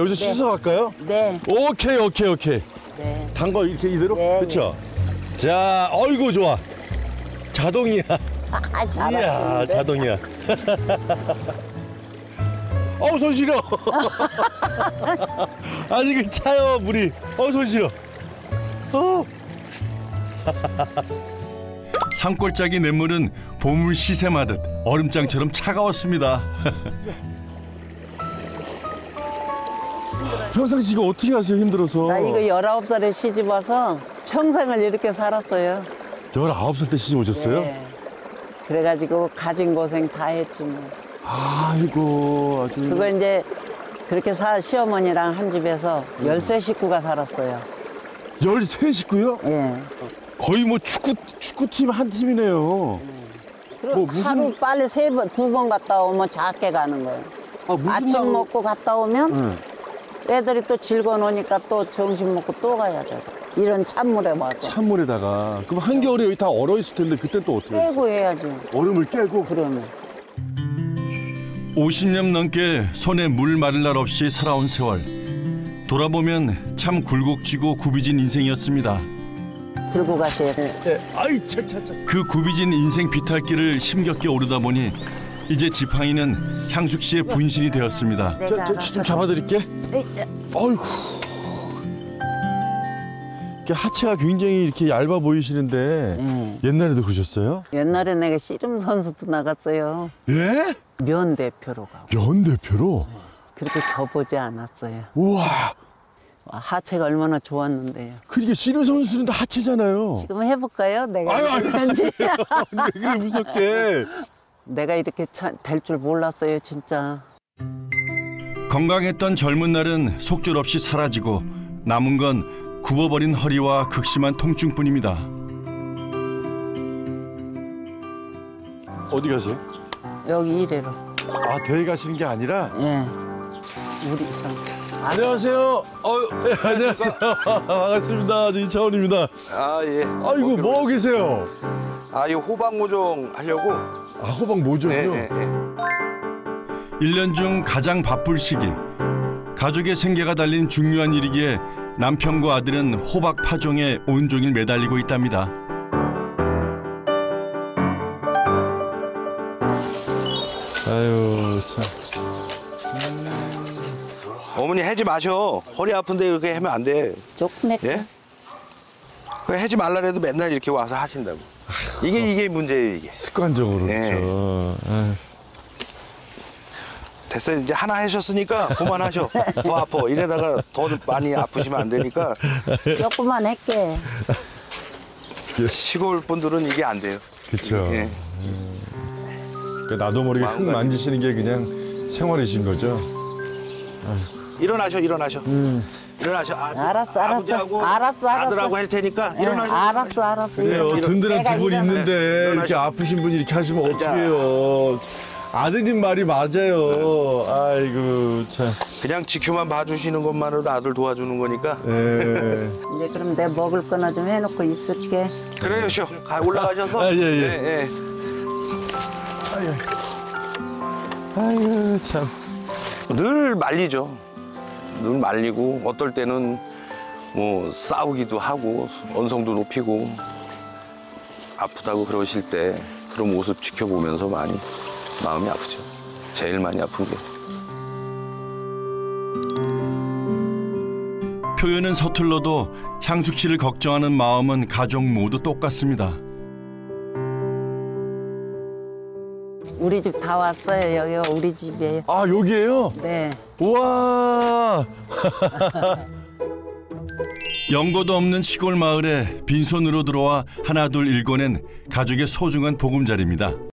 여기서 씻어 갈까요? 네. 오케이. 네. 담궈 이렇게 이대로? 네, 그렇죠? 자, 어이구 좋아. 자동이야. 아, 이야, 잘하시는데. 자동이야. 어우, 손 시려. 아직은 차요, 물이. 손 시려. 산골짜기 냇물은 보물 시샘하듯 얼음장처럼 차가웠습니다. 평상시 이거 어떻게 하세요, 힘들어서? 나 이거 19살에 시집 와서 평생을 이렇게 살았어요. 19살 때 시집 오셨어요? 네. 그래가지고 가진 고생 다 했지 뭐. 아이고, 아주. 그거 이제 그렇게 시어머니랑 한 집에서 13 식구가 살았어요. 13 식구요? 예. 거의 뭐 축구팀 한 팀이네요. 그럼 뭐 무슨- 하루 빨리 2번 갔다 오면 작게 가는 거예요. 무슨 아침 먹고 갔다 오면 응. 애들이 또 즐거워 노니까 또 점심 먹고 또 가야 돼. 이런 찬물에 와서. 찬물에다가. 그럼 한겨울에 여기 다 얼어 있을 텐데 그때 또 어떻게 해요? 깨고 해야지. 얼음을 깨고? 그러면. 50년 넘게 손에 물 마를 날 없이 살아온 세월. 돌아보면 참 굴곡지고 구비진 인생이었습니다. 들고 가셔야 돼. 네. 아이, 차. 그 구비진 인생 비탈길을 힘겹게 오르다 보니 이제 지팡이는 향숙 씨의 분신이 되었습니다. 좀 잡아드릴게. 아이고. 이렇게 하체가 굉장히 이렇게 얇아 보이시는데 옛날에도 그러셨어요? 옛날에 내가 씨름 선수도 나갔어요. 예? 면 대표로 가고. 면 대표로? 그렇게 져보지 않았어요. 우와. 하체가 얼마나 좋았는데요. 그러니까 씨름 선수는 다 하체잖아요. 지금 해볼까요? 내가 아유. 했는지. 왜 그래 무섭게. 내가 이렇게 될 줄 몰랐어요, 진짜. 건강했던 젊은 날은 속절없이 사라지고 남은 건 굽어버린 허리와 극심한 통증뿐입니다. 어디 가세요? 여기 이래로. 아, 대회 가시는 게 아니라? 예. 우리 참. 안녕하세요. 네, 안녕하세요. 반갑습니다. 저 이차원입니다. 아, 예. 아이고, 뭐 하고 계세요? 아, 이 호박 모종 하려고. 아, 호박 모종이요? 네. 1년 중 가장 바쁠 시기. 가족의 생계가 달린 중요한 일이기에 남편과 아들은 호박 파종에 온종일 매달리고 있답니다. 아유, 참. 어머니 해지 마셔. 허리 아픈데 이렇게 하면 안 돼. 조금 했 예? 그 해지 말라 해도 맨날 이렇게 와서 하신다고. 이게 문제예요, 이게. 습관적으로, 예. 그렇죠. 아유. 됐어요. 이제 하나 하셨으니까 그만하셔. 더 아파. 이래다가 더 많이 아프시면 안 되니까. 조금만 할게. 시골 분들은 이게 안 돼요. 그렇죠. 예. 그러니까 나도 모르게 흙 마음가짐. 만지시는 게 그냥 생활이신 거죠? 일어나셔. 일어나셔. 알았어. 아버지하고 알았어. 아들하고 할 테니까 예, 일어나셔. 알았어. 그래요. 이런- 든든한 내가 두 분 일어나- 있는데 이렇게 일어나셔. 아프신 분이 이렇게 하시면 자. 어떡해요. 아드님 말이 맞아요. 아이고, 참. 그냥 지켜만 봐주시는 것만으로도 아들 도와주는 거니까. 예. 이제 그럼 내 먹을 거나 좀 해놓고 있을게. 그래요, 쇼. 올라가셔서. 아, 예. 예. 아유, 참. 늘 말리죠. 늘 말리고 어떨 때는 뭐 싸우기도 하고 언성도 높이고 아프다고 그러실 때 그런 모습 지켜보면서 많이 마음이 아프죠. 제일 많이 아픈 게. 표현은 서툴러도 향숙 씨를 걱정하는 마음은 가족 모두 똑같습니다. 우리 집 다 왔어요. 여기가 우리 집이에요. 아, 여기에요? 네. 우와. 연고도 없는 시골 마을에 빈손으로 들어와 하나둘 일궈낸 가족의 소중한 보금자리입니다.